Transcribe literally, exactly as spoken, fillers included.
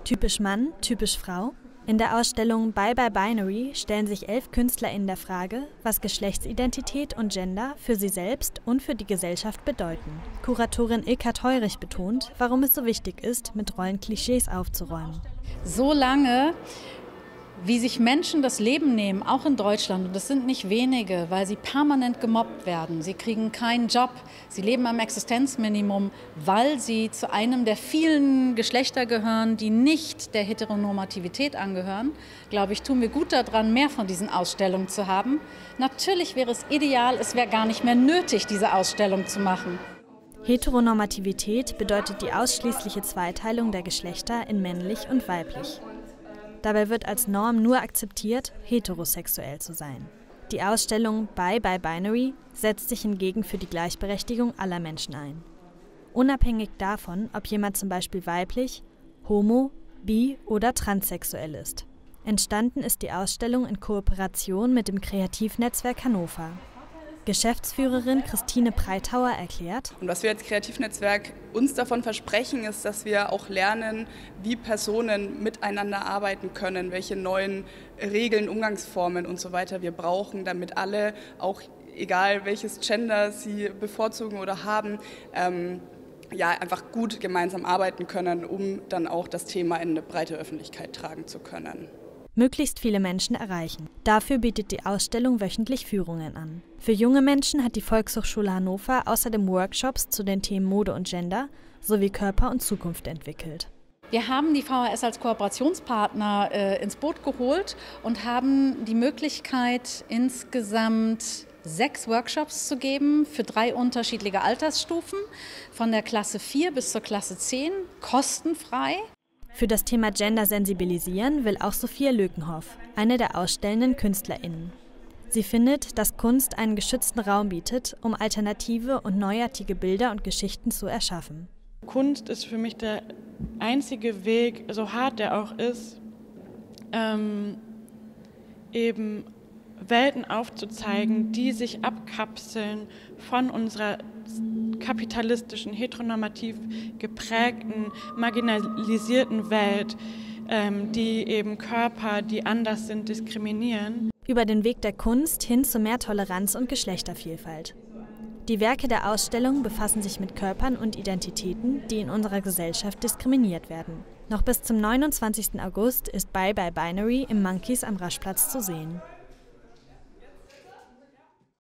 Typisch Mann, typisch Frau? In der Ausstellung Bye Bye Binary stellen sich elf KünstlerInnen der Frage, was Geschlechtsidentität und Gender für sie selbst und für die Gesellschaft bedeuten. Kuratorin Ilka Theurich betont, warum es so wichtig ist, mit Rollenklischees aufzuräumen. So lange, wie sich Menschen das Leben nehmen, auch in Deutschland, und das sind nicht wenige, weil sie permanent gemobbt werden, sie kriegen keinen Job, sie leben am Existenzminimum, weil sie zu einem der vielen Geschlechter gehören, die nicht der Heteronormativität angehören, glaube ich, tun wir gut daran, mehr von diesen Ausstellungen zu haben. Natürlich wäre es ideal, es wäre gar nicht mehr nötig, diese Ausstellung zu machen. Heteronormativität bedeutet die ausschließliche Zweiteilung der Geschlechter in männlich und weiblich. Dabei wird als Norm nur akzeptiert, heterosexuell zu sein. Die Ausstellung Bye Bye Binary setzt sich hingegen für die Gleichberechtigung aller Menschen ein. Unabhängig davon, ob jemand zum Beispiel weiblich, homo, bi oder transsexuell ist. Entstanden ist die Ausstellung in Kooperation mit dem Kreativnetzwerk Hannover. Geschäftsführerin Christine Breithauer erklärt: Und was wir als Kreativnetzwerk uns davon versprechen, ist, dass wir auch lernen, wie Personen miteinander arbeiten können, welche neuen Regeln, Umgangsformen und so weiter wir brauchen, damit alle, auch egal welches Gender sie bevorzugen oder haben, ähm, ja, einfach gut gemeinsam arbeiten können, um dann auch das Thema in eine breite Öffentlichkeit tragen zu können. Möglichst viele Menschen erreichen. Dafür bietet die Ausstellung wöchentlich Führungen an. Für junge Menschen hat die Volkshochschule Hannover außerdem Workshops zu den Themen Mode und Gender sowie Körper und Zukunft entwickelt. Wir haben die V H S als Kooperationspartner äh, ins Boot geholt und haben die Möglichkeit, insgesamt sechs Workshops zu geben für drei unterschiedliche Altersstufen, von der Klasse vier bis zur Klasse zehn, kostenfrei. Für das Thema Gender sensibilisieren will auch Sophia Lökenhoff, eine der ausstellenden KünstlerInnen. Sie findet, dass Kunst einen geschützten Raum bietet, um alternative und neuartige Bilder und Geschichten zu erschaffen. Kunst ist für mich der einzige Weg, so hart der auch ist, ähm, eben Welten aufzuzeigen, die sich abkapseln von unserer kapitalistischen, heteronormativ geprägten, marginalisierten Welt, ähm, die eben Körper, die anders sind, diskriminieren. Über den Weg der Kunst hin zu mehr Toleranz und Geschlechtervielfalt. Die Werke der Ausstellung befassen sich mit Körpern und Identitäten, die in unserer Gesellschaft diskriminiert werden. Noch bis zum neunundzwanzigsten August ist Bye Bye Binary im Monkeys am Raschplatz zu sehen.